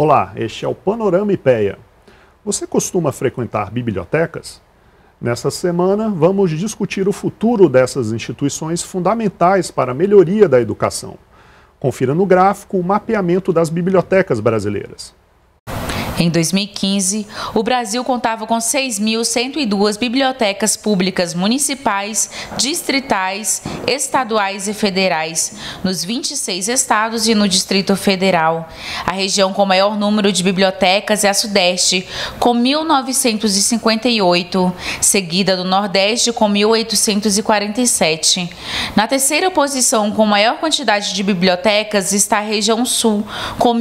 Olá, este é o Panorama IPEA. Você costuma frequentar bibliotecas? Nessa semana, vamos discutir o futuro dessas instituições fundamentais para a melhoria da educação. Confira no gráfico o mapeamento das bibliotecas brasileiras. Em 2015, o Brasil contava com 6.102 bibliotecas públicas municipais, distritais, estaduais e federais, nos 26 estados e no Distrito Federal. A região com maior número de bibliotecas é a Sudeste, com 1.958, seguida do Nordeste com 1.847. Na terceira posição, com maior quantidade de bibliotecas, está a região Sul, com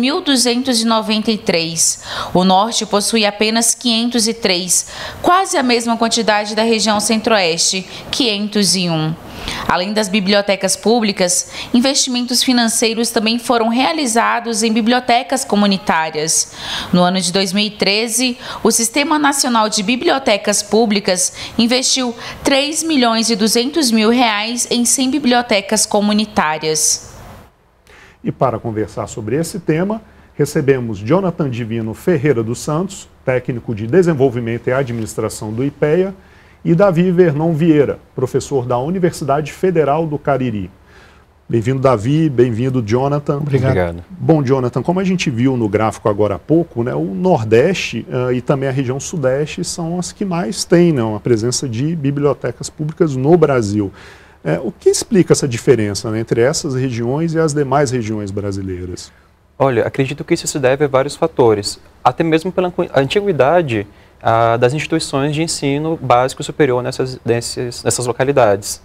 1.293. O Norte possui apenas 503, quase a mesma quantidade da região Centro-Oeste, 501. Além das bibliotecas públicas, investimentos financeiros também foram realizados em bibliotecas comunitárias. No ano de 2013, o Sistema Nacional de Bibliotecas Públicas investiu R$ 3.200.000 em 100 bibliotecas comunitárias. E para conversar sobre esse tema, recebemos Jonathan Divino Ferreira dos Santos, técnico de Desenvolvimento e Administração do IPEA, e Davi Vernon Vieira, professor da Universidade Federal do Cariri. Bem-vindo, Davi, bem-vindo, Jonathan. Obrigado. Bom, Jonathan, como a gente viu no gráfico agora há pouco, né, o Nordeste e também a região Sudeste são as que mais têm, né, uma presença de bibliotecas públicas no Brasil. O que explica essa diferença, né, entre essas regiões e as demais regiões brasileiras? Olha, acredito que isso se deve a vários fatores, até mesmo pela antiguidade das instituições de ensino básico e superior nessas localidades.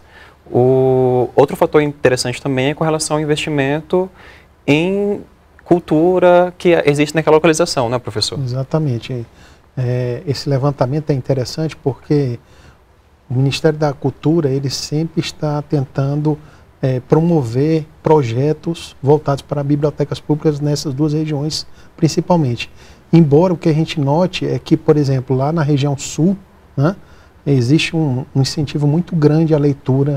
Outro fator interessante também é com relação ao investimento em cultura que existe naquela localização, né, professor? Exatamente. Esse levantamento é interessante porque o Ministério da Cultura ele sempre está tentando promover projetos voltados para bibliotecas públicas nessas duas regiões, principalmente. Embora o que a gente note é que, por exemplo, lá na região sul, né, existe um incentivo muito grande à leitura,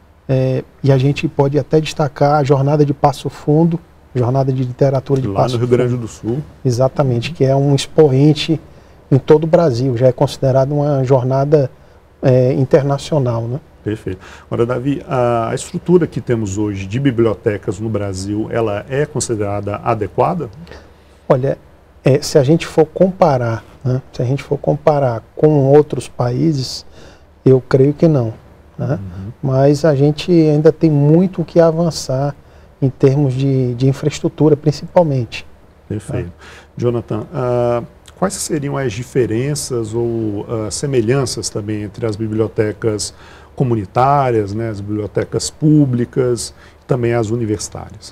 e a gente pode até destacar a Jornada de Passo Fundo, Jornada de Literatura de Passo Fundo. Lá no Rio Grande do Sul. Exatamente, que é um expoente em todo o Brasil, já é considerado uma jornada internacional, né? Perfeito. Agora, Davi, a estrutura que temos hoje de bibliotecas no Brasil, ela é considerada adequada? Olha, se a gente for comparar, né, se a gente for comparar com outros países, eu creio que não, né? Mas a gente ainda tem muito o que avançar em termos de infraestrutura, principalmente. Perfeito. Jonathan, quais seriam as diferenças ou semelhanças também entre as bibliotecas comunitárias, né, as bibliotecas públicas e também as universitárias?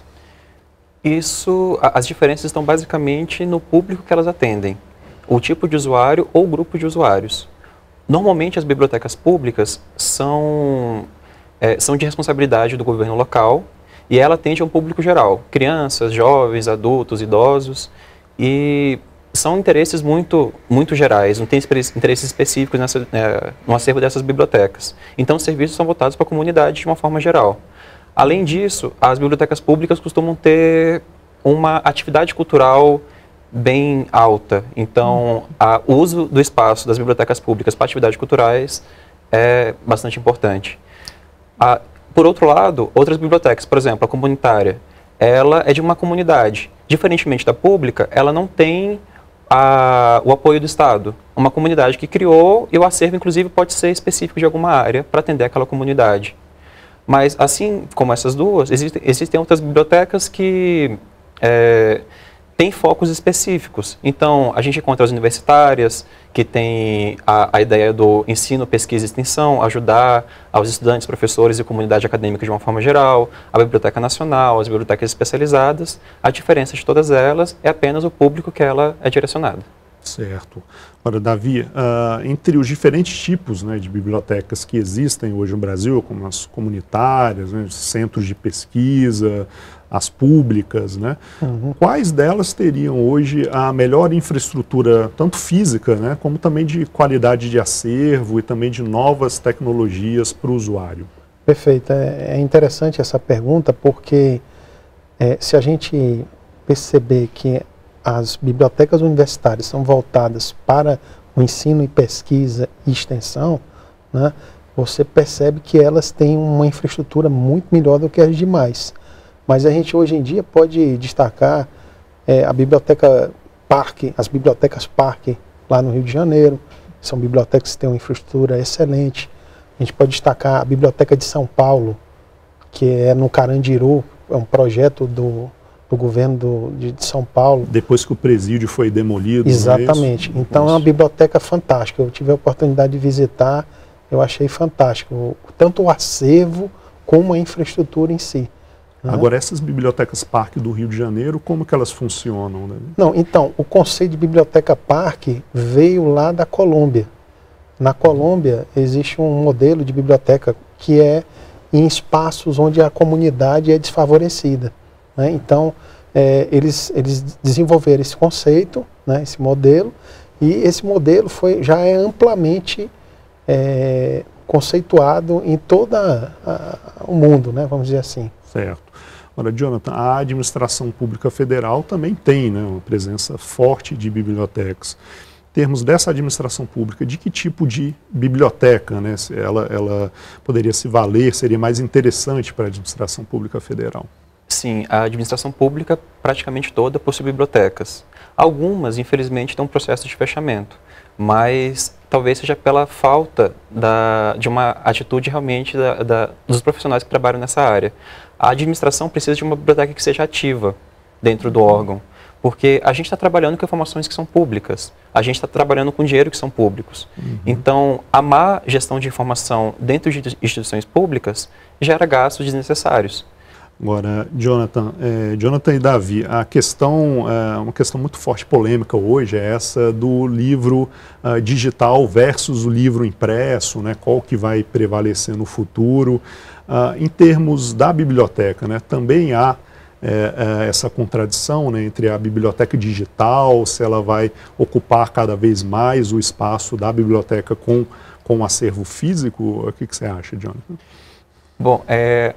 As diferenças estão basicamente no público que elas atendem, o tipo de usuário ou grupo de usuários. Normalmente as bibliotecas públicas são de responsabilidade do governo local e ela atende a um público geral, crianças, jovens, adultos, idosos, e são interesses muito gerais, não tem interesses específicos no acervo dessas bibliotecas. Então, os serviços são voltados para a comunidade de uma forma geral. Além disso, as bibliotecas públicas costumam ter uma atividade cultural bem alta. Então, o uso do espaço das bibliotecas públicas para atividades culturais é bastante importante. Por outro lado, outras bibliotecas, por exemplo, a comunitária, ela é de uma comunidade. Diferentemente da pública, ela não tem o apoio do Estado. Uma comunidade que criou e o acervo, inclusive, pode ser específico de alguma área para atender aquela comunidade. Mas, assim como essas duas, existem outras bibliotecas que têm focos específicos. Então, a gente encontra as universitárias, que têm a ideia do ensino, pesquisa e extensão, ajudar aos estudantes, professores e comunidade acadêmica de uma forma geral, a Biblioteca Nacional, as bibliotecas especializadas. A diferença de todas elas é apenas o público que ela é direcionada. Certo. Agora, Davi, entre os diferentes tipos, né, de bibliotecas que existem hoje no Brasil, como as comunitárias, né, centros de pesquisa, as públicas, né, quais delas teriam hoje a melhor infraestrutura, tanto física, né, como também de qualidade de acervo e também de novas tecnologias para o usuário? Perfeito. É interessante essa pergunta porque se a gente perceber que as bibliotecas universitárias são voltadas para o ensino e pesquisa e extensão, né, você percebe que elas têm uma infraestrutura muito melhor do que as demais. Mas a gente hoje em dia pode destacar a Biblioteca Parque, as bibliotecas Parque lá no Rio de Janeiro, são bibliotecas que têm uma infraestrutura excelente. A gente pode destacar a Biblioteca de São Paulo, que é no Carandiru, é um projeto do governo de São Paulo. Depois que o presídio foi demolido. Exatamente. Não é isso? Então é uma biblioteca fantástica. Eu tive a oportunidade de visitar, eu achei fantástico. Tanto o acervo como a infraestrutura em si. Né? Agora, essas bibliotecas Parque do Rio de Janeiro, como que elas funcionam? Né? Não, então, o conceito de biblioteca Parque veio lá da Colômbia. Na Colômbia existe um modelo de biblioteca que é em espaços onde a comunidade é desfavorecida. Né? Então, eles desenvolveram esse conceito, né, esse modelo, e esse modelo já é amplamente conceituado em todo o mundo, né, vamos dizer assim. Certo. Agora, Jonathan, a administração pública federal também tem, né, uma presença forte de bibliotecas. Em termos dessa administração pública, de que tipo de biblioteca, né, ela poderia se valer, seria mais interessante para a administração pública federal? Sim, a administração pública praticamente toda possui bibliotecas. Algumas, infelizmente, estão em processo de fechamento, mas talvez seja pela falta de uma atitude realmente dos profissionais que trabalham nessa área. A administração precisa de uma biblioteca que seja ativa dentro do órgão, porque a gente está trabalhando com informações que são públicas, a gente está trabalhando com dinheiro que são públicos. Então, a má gestão de informação dentro de instituições públicas gera gastos desnecessários. Agora, Jonathan e Davi, a questão, uma questão muito forte, polêmica hoje, é essa do livro digital versus o livro impresso, né? Qual que vai prevalecer no futuro. Em termos da biblioteca, né? Também há essa contradição, né, entre a biblioteca digital, se ela vai ocupar cada vez mais o espaço da biblioteca com o acervo físico. O que você acha, Jonathan? Bom, é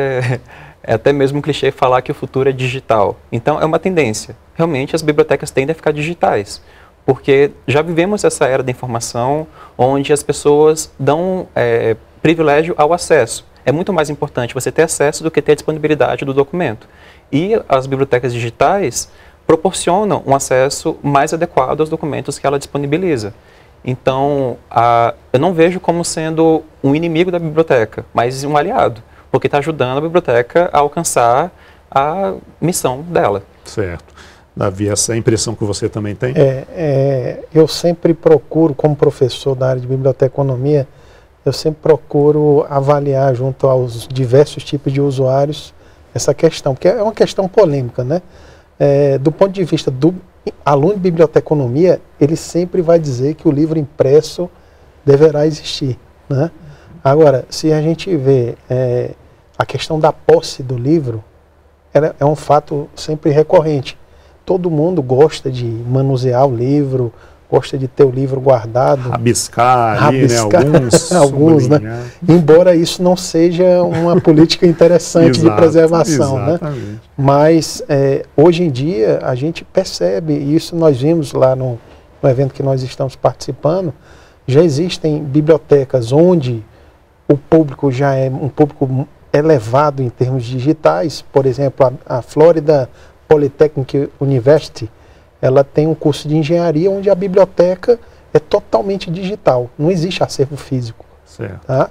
até mesmo um clichê falar que o futuro é digital. Então, é uma tendência. Realmente, as bibliotecas tendem a ficar digitais, porque já vivemos essa era da informação onde as pessoas dão privilégio ao acesso. É muito mais importante você ter acesso do que ter a disponibilidade do documento. E as bibliotecas digitais proporcionam um acesso mais adequado aos documentos que ela disponibiliza. Então, eu não vejo como sendo um inimigo da biblioteca, mas um aliado, porque está ajudando a biblioteca a alcançar a missão dela. Certo. Davi, essa é a impressão que você também tem? Eu sempre procuro, como professor da área de biblioteconomia, eu sempre procuro avaliar junto aos diversos tipos de usuários essa questão, porque é uma questão polêmica, né? Do ponto de vista do aluno de biblioteconomia, ele sempre vai dizer que o livro impresso deverá existir, né? Agora, se a gente vê a questão da posse do livro, é um fato sempre recorrente. Todo mundo gosta de manusear o livro, gosta de ter o livro guardado. Rabiscar ali, né? Alguns, né? Embora isso não seja uma política interessante de preservação, né? Mas hoje em dia a gente percebe, e isso nós vimos lá no evento que nós estamos participando, já existem bibliotecas onde o público já é um público elevado em termos digitais. Por exemplo, a Florida Polytechnic University, ela tem um curso de engenharia onde a biblioteca é totalmente digital, não existe acervo físico. Certo. Tá?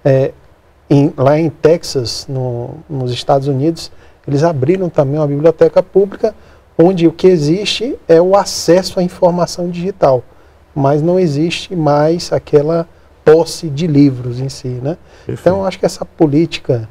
Lá em Texas, nos Estados Unidos, eles abriram também uma biblioteca pública onde o que existe é o acesso à informação digital, mas não existe mais aquela posse de livros em si, né? Então, eu acho que essa política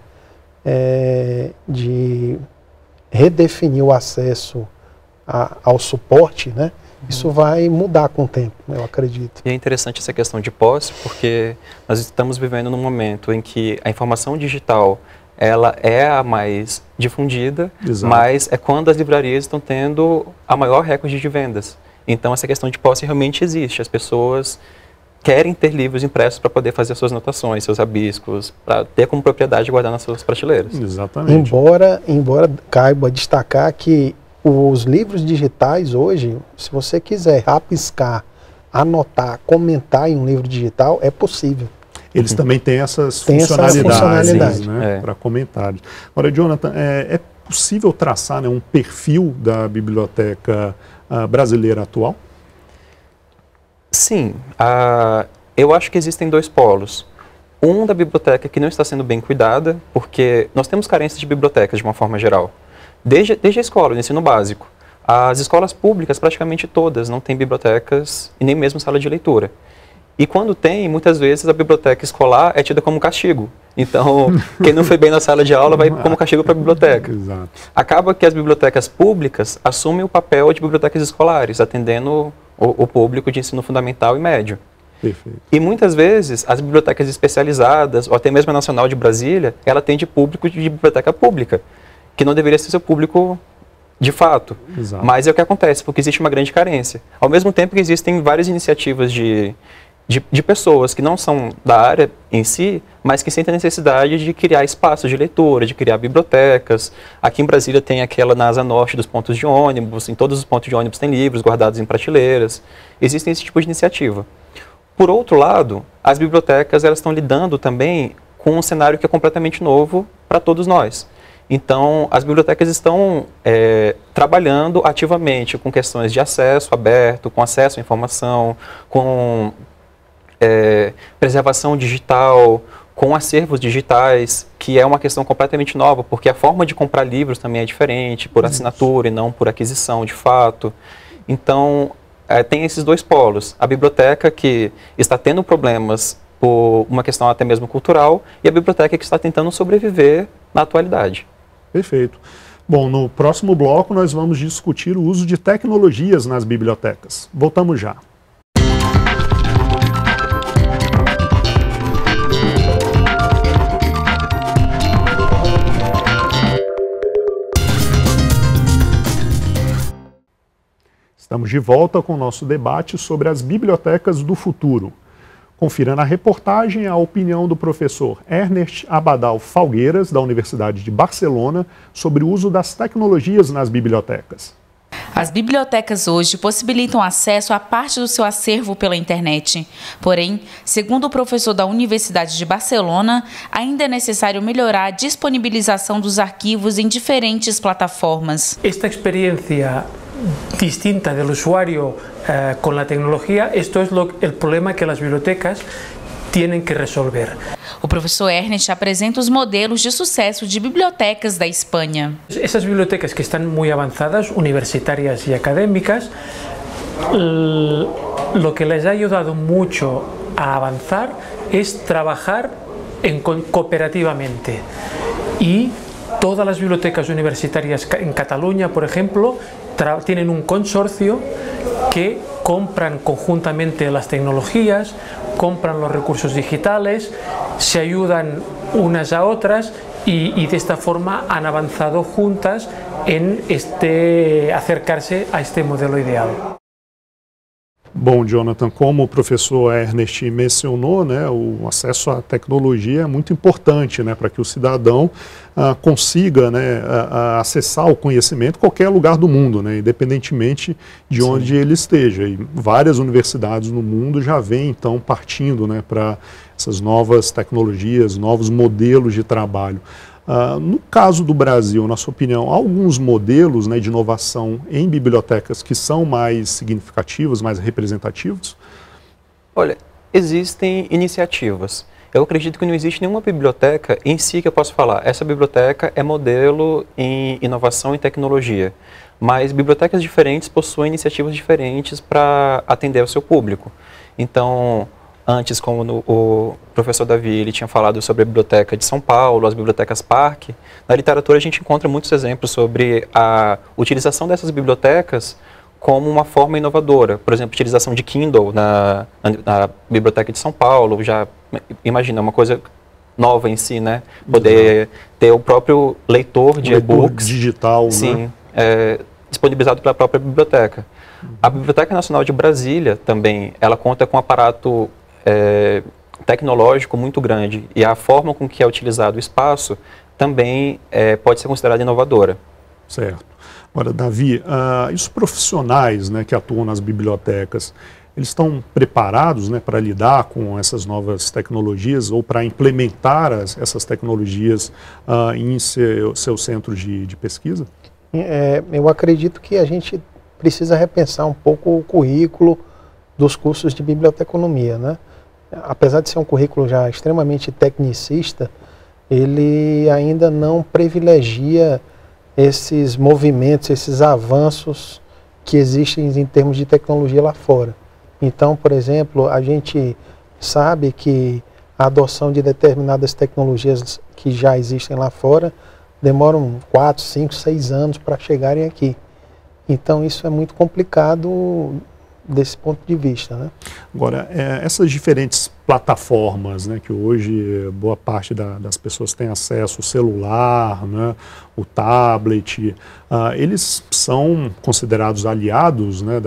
de redefinir o acesso ao suporte, né? Isso vai mudar com o tempo, eu acredito. E é interessante essa questão de posse, porque nós estamos vivendo num momento em que a informação digital ela é a mais difundida, Exato. Mas é quando as livrarias estão tendo a maior recorde de vendas. Então, essa questão de posse realmente existe. As pessoas querem ter livros impressos para poder fazer suas anotações, seus rabiscos, para ter como propriedade guardar nas suas prateleiras. Exatamente. Embora caiba destacar que os livros digitais hoje, se você quiser rabiscar, anotar, comentar em um livro digital, é possível. Eles também têm essas funcionalidades, né, para comentários. Agora, Jonathan, é possível traçar, né, um perfil da biblioteca brasileira atual? Sim. Eu acho que existem dois polos. Um da biblioteca que não está sendo bem cuidada, porque nós temos carência de bibliotecas de uma forma geral. Desde a escola, o ensino básico. As escolas públicas, praticamente todas, não têm bibliotecas e nem mesmo sala de leitura. E quando tem, muitas vezes a biblioteca escolar é tida como castigo. Então, quem não foi bem na sala de aula vai como castigo para a biblioteca. Exato. Acaba que as bibliotecas públicas assumem o papel de bibliotecas escolares, atendendo o público de ensino fundamental e médio. Perfeito. E muitas vezes as bibliotecas especializadas, ou até mesmo a Nacional de Brasília, ela atende público de biblioteca pública, que não deveria ser seu público de fato. Exato. Mas é o que acontece, porque existe uma grande carência. Ao mesmo tempo que existem várias iniciativas de pessoas que não são da área em si, mas que sentem a necessidade de criar espaços de leitura, de criar bibliotecas. Aqui em Brasília tem aquela na Asa Norte dos pontos de ônibus, em todos os pontos de ônibus tem livros guardados em prateleiras. Existem esse tipo de iniciativa. Por outro lado, as bibliotecas elas estão lidando também com um cenário que é completamente novo para todos nós. Então, as bibliotecas estão trabalhando ativamente com questões de acesso aberto, com acesso à informação, com preservação digital, com acervos digitais, que é uma questão completamente nova, porque a forma de comprar livros também é diferente, por assinatura e não por aquisição de fato. Então, tem esses dois polos. A biblioteca que está tendo problemas por uma questão até mesmo cultural e a biblioteca que está tentando sobreviver na atualidade. Perfeito. Bom, no próximo bloco nós vamos discutir o uso de tecnologias nas bibliotecas. Voltamos já. Estamos de volta com o nosso debate sobre as bibliotecas do futuro. Confira na reportagem a opinião do professor Ernest Abadal Falgueiras, da Universidade de Barcelona, sobre o uso das tecnologias nas bibliotecas. As bibliotecas hoje possibilitam acesso a parte do seu acervo pela internet. Porém, segundo o professor da Universidade de Barcelona, ainda é necessário melhorar a disponibilização dos arquivos em diferentes plataformas. Esta experiência distinta del usuario con la tecnología, esto es el problema que las bibliotecas tienen que resolver. O professor Ernest apresenta os modelos de sucesso de bibliotecas da Espanha. Esas bibliotecas que están muy avanzadas, universitarias y académicas, lo que les ha ayudado mucho a avanzar es trabajar cooperativamente. Y todas las bibliotecas universitarias en Cataluña, por ejemplo, tienen un consorcio que compran conjuntamente las tecnologías, compran los recursos digitales, se ayudan unas a otras y de esta forma han avanzado juntas en acercarse a este modelo ideal. Bom, Jonathan, como o professor Ernest mencionou, né, o acesso à tecnologia é muito importante, né, para que o cidadão consiga, né, acessar o conhecimento em qualquer lugar do mundo, né, independentemente de onde ele esteja. E várias universidades no mundo já vêm, então, partindo, né, para essas novas tecnologias, novos modelos de trabalho. No caso do Brasil, na sua opinião, há alguns modelos, né, de inovação em bibliotecas que são mais significativos, mais representativos? Olha, existem iniciativas. Eu acredito que não existe nenhuma biblioteca em si que eu possa falar, essa biblioteca é modelo em inovação e tecnologia. Mas bibliotecas diferentes possuem iniciativas diferentes para atender ao seu público. Então, antes, como o professor Davi ele tinha falado sobre a Biblioteca de São Paulo, as bibliotecas Parque, na literatura a gente encontra muitos exemplos sobre a utilização dessas bibliotecas como uma forma inovadora. Por exemplo, a utilização de Kindle na Biblioteca de São Paulo, já imagina, uma coisa nova em si, né? Poder ter o próprio leitor de e-books digital, sim, né? Disponibilizado pela própria biblioteca. A Biblioteca Nacional de Brasília também, ela conta com um aparato tecnológico muito grande e a forma com que é utilizado o espaço também pode ser considerada inovadora. Certo. Agora, Davi, e os profissionais, né, que atuam nas bibliotecas, eles estão preparados, né, para lidar com essas novas tecnologias ou para implementar essas tecnologias em seu centro de pesquisa? Eu acredito que a gente precisa repensar um pouco o currículo dos cursos de biblioteconomia, né? Apesar de ser um currículo já extremamente tecnicista, ele ainda não privilegia esses movimentos, esses avanços que existem em termos de tecnologia lá fora. Então, por exemplo, a gente sabe que a adoção de determinadas tecnologias que já existem lá fora demoram 4, 5, 6 anos para chegarem aqui. Então, isso é muito complicado desse ponto de vista, né? Agora, essas diferentes plataformas, né, que hoje boa parte das pessoas tem acesso, o celular, né, o tablet, eles são considerados aliados, né,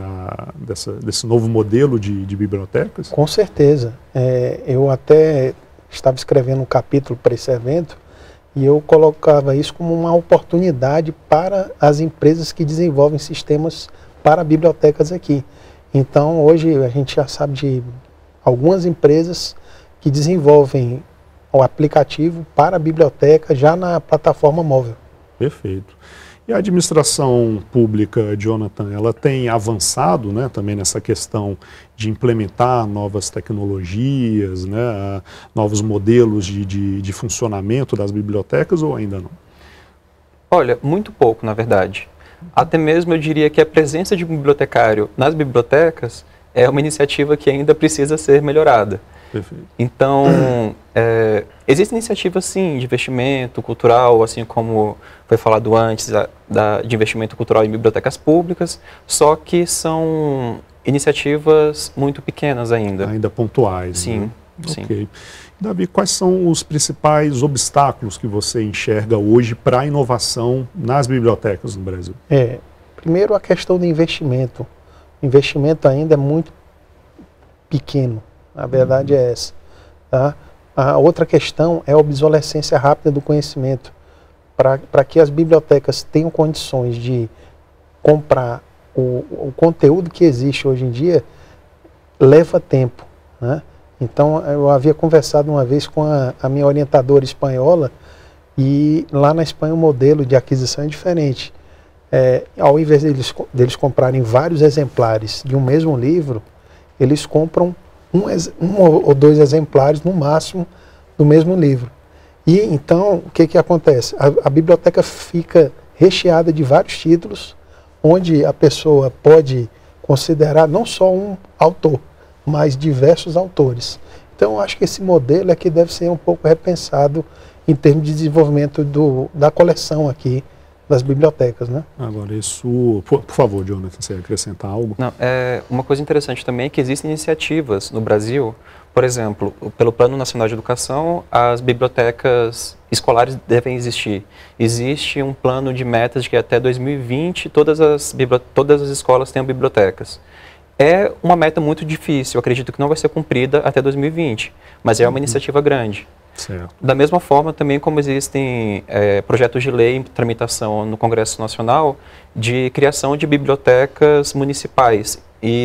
desse novo modelo de bibliotecas? Com certeza. Eu até estava escrevendo um capítulo para esse evento e eu colocava isso como uma oportunidade para as empresas que desenvolvem sistemas para bibliotecas aqui. Então, hoje a gente já sabe de algumas empresas que desenvolvem o aplicativo para a biblioteca já na plataforma móvel. Perfeito. E a administração pública, Jonathan, ela tem avançado, né, também nessa questão de implementar novas tecnologias, né, novos modelos de funcionamento das bibliotecas, ou ainda não? Olha, muito pouco, na verdade. Até mesmo eu diria que a presença de um bibliotecário nas bibliotecas é uma iniciativa que ainda precisa ser melhorada. Perfeito. Então, existem iniciativas, sim, de investimento cultural, assim como foi falado antes, de investimento cultural em bibliotecas públicas, só que são iniciativas muito pequenas ainda. Ainda pontuais. Sim, né? sim. Ok. Davi, quais são os principais obstáculos que você enxerga hoje para a inovação nas bibliotecas no Brasil? Primeiro, a questão do investimento. O investimento ainda é muito pequeno, a verdade é essa. Tá? A outra questão é a obsolescência rápida do conhecimento. Para que as bibliotecas tenham condições de comprar o conteúdo que existe hoje em dia, leva tempo, né? Então, eu havia conversado uma vez com a minha orientadora espanhola e lá na Espanha o modelo de aquisição é diferente. Ao invés deles comprarem vários exemplares de um mesmo livro, eles compram um ou dois exemplares no máximo do mesmo livro. E então, o que acontece? A biblioteca fica recheada de vários títulos, onde a pessoa pode considerar não só um autor, mas diversos autores. Então, eu acho que esse modelo é que deve ser um pouco repensado em termos de desenvolvimento da coleção aqui das bibliotecas, né? Agora, isso... Por favor, Jonathan, você ia acrescentar algo? Não, uma coisa interessante também é que existem iniciativas no Brasil, por exemplo, pelo Plano Nacional de Educação, as bibliotecas escolares devem existir. Existe um plano de metas de que até 2020 todas as escolas tenham bibliotecas. É uma meta muito difícil, eu acredito que não vai ser cumprida até 2020, mas é uma iniciativa grande. Certo. Da mesma forma também como existem projetos de lei em tramitação no Congresso Nacional de criação de bibliotecas municipais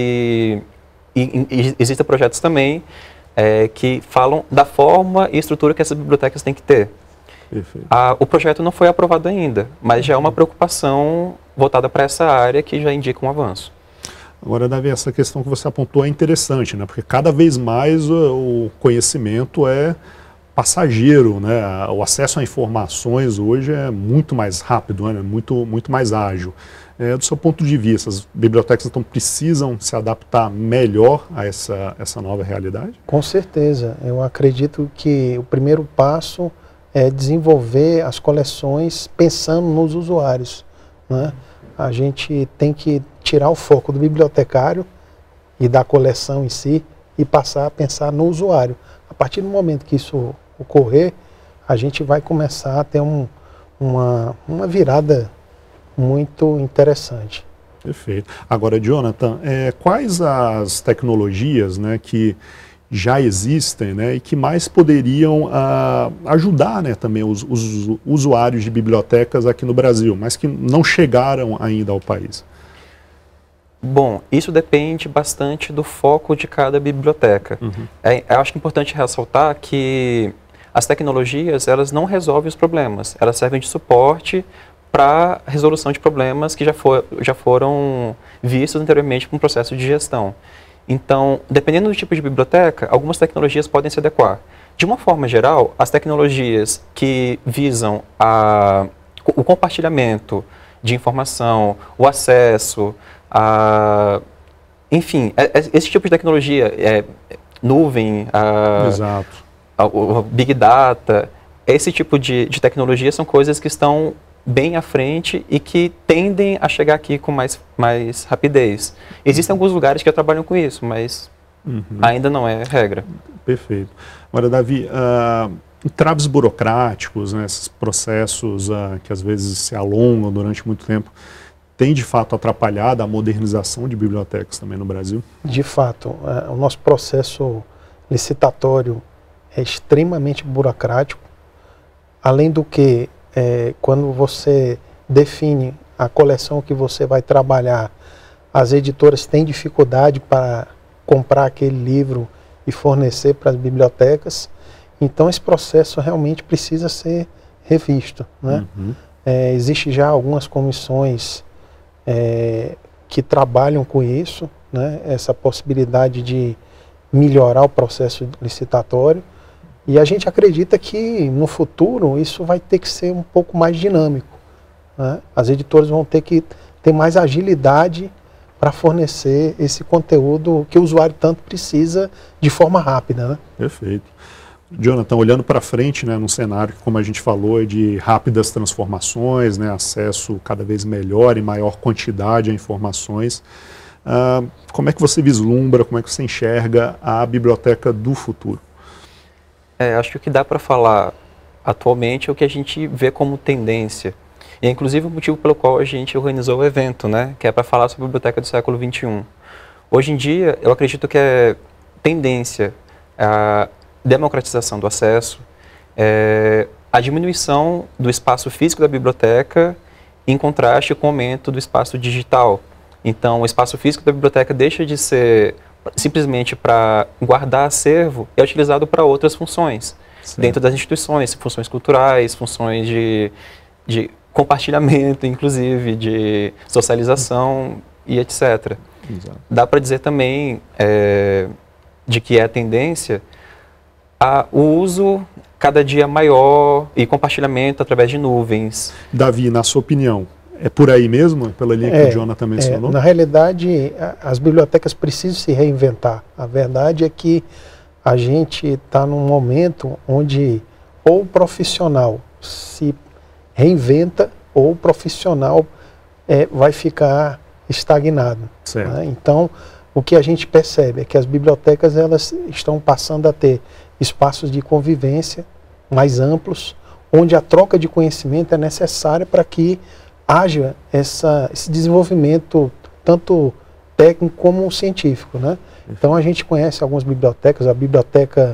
e existem projetos também que falam da forma e estrutura que essas bibliotecas têm que ter. Perfeito. O projeto não foi aprovado ainda, mas já é uma preocupação voltada para essa área que já indica um avanço. Agora, Davi, essa questão que você apontou é interessante, né? Porque cada vez mais o conhecimento é passageiro, né? O acesso a informações hoje é muito mais rápido, né? muito mais ágil. Do seu ponto de vista, as bibliotecas então precisam se adaptar melhor a essa nova realidade? Com certeza. Eu acredito que o primeiro passo é desenvolver as coleções pensando nos usuários, né? A gente tem que tirar o foco do bibliotecário e da coleção em si e passar a pensar no usuário. A partir do momento que isso ocorrer, a gente vai começar a ter uma virada muito interessante. Perfeito. Agora, Jonathan, quais as tecnologias, né, que já existem, né, e que mais poderiam ajudar, né, também os usuários de bibliotecas aqui no Brasil, mas que não chegaram ainda ao país? Bom, isso depende bastante do foco de cada biblioteca. Eu acho importante ressaltar que as tecnologias, elas não resolvem os problemas, elas servem de suporte para a resolução de problemas que já foram vistos anteriormente para um processo de gestão. Então, dependendo do tipo de biblioteca, algumas tecnologias podem se adequar. De uma forma geral, as tecnologias que visam o compartilhamento de informação, o acesso, enfim, esse tipo de tecnologia, nuvem, Exato. O Big Data, esse tipo de tecnologia são coisas que estão bem à frente e que tendem a chegar aqui com mais rapidez. Existem alguns lugares que já trabalham com isso, mas ainda não é regra. Perfeito. Agora, Davi, entraves burocráticos, né, esses processos que às vezes se alongam durante muito tempo, tem de fato atrapalhado a modernização de bibliotecas também no Brasil? De fato, o nosso processo licitatório é extremamente burocrático, além do que, quando você define a coleção que você vai trabalhar, as editoras têm dificuldade para comprar aquele livro e fornecer para as bibliotecas, então esse processo realmente precisa ser revisto, né? Existe já algumas comissões que trabalham com isso, né? Essa possibilidade de melhorar o processo licitatório, e a gente acredita que no futuro isso vai ter que ser um pouco mais dinâmico, né? As editoras vão ter que ter mais agilidade para fornecer esse conteúdo que o usuário tanto precisa de forma rápida, né? Perfeito. Jonathan, olhando para frente, né, num cenário que, como a gente falou, é de rápidas transformações, né, acesso cada vez melhor e maior quantidade a informações, como é que você vislumbra, como é que você enxerga a biblioteca do futuro? Acho que o que dá para falar atualmente é o que a gente vê como tendência. E é inclusive o motivo pelo qual a gente organizou o evento, né, que é para falar sobre a biblioteca do século XXI. Hoje em dia, eu acredito que é tendência a democratização do acesso, a diminuição do espaço físico da biblioteca em contraste com o aumento do espaço digital. Então, o espaço físico da biblioteca deixa de ser simplesmente para guardar acervo e é utilizado para outras funções, dentro das instituições, funções culturais, funções de compartilhamento, inclusive, de socialização e etc. Exato. Dá para dizer também de que é a tendência o uso cada dia maior e compartilhamento através de nuvens. Davi, na sua opinião, é por aí mesmo, pela linha que o Jonathan mencionou? Na realidade, as bibliotecas precisam se reinventar. A verdade é que a gente está num momento onde ou o profissional se reinventa ou o profissional vai ficar estagnado. Né? Então, o que a gente percebe é que as bibliotecas elas estão passando a ter espaços de convivência mais amplos, onde a troca de conhecimento é necessária para que haja esse desenvolvimento tanto técnico como científico, né? Então a gente conhece algumas bibliotecas, a biblioteca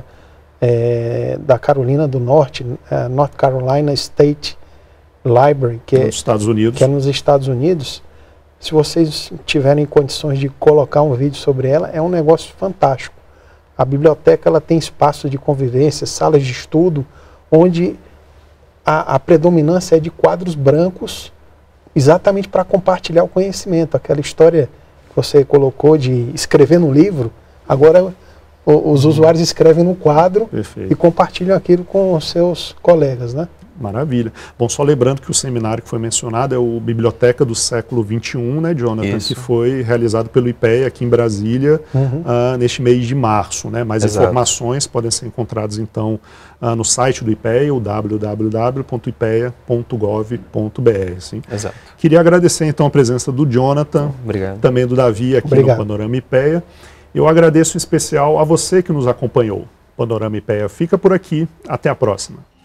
da Carolina do Norte, North Carolina State Library, que é nos Estados Unidos. Se vocês tiverem condições de colocar um vídeo sobre ela, é um negócio fantástico. A biblioteca ela tem espaços de convivência, salas de estudo, onde a predominância é de quadros brancos, exatamente para compartilhar o conhecimento. Aquela história que você colocou de escrever no livro, agora os usuários escrevem no quadro e compartilham aquilo com os seus colegas, né? Maravilha. Bom, só lembrando que o seminário que foi mencionado é o Biblioteca do Século XXI, né, Jonathan? Isso. Que foi realizado pelo IPEA aqui em Brasília neste mês de março, né? Mais informações podem ser encontradas, então, no site do IPEA, o www.ipea.gov.br. Sim? Exato. Queria agradecer, então, a presença do Jonathan, também do Davi aqui no Panorama IPEA. Eu agradeço em especial a você que nos acompanhou. Panorama IPEA fica por aqui. Até a próxima.